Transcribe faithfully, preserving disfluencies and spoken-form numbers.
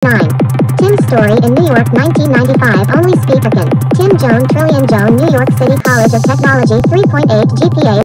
nine. Tim Story in New York nineteen ninety-five only speakerkin. Tim Joan Trillion Joan New York City College of Technology three point eight G P A.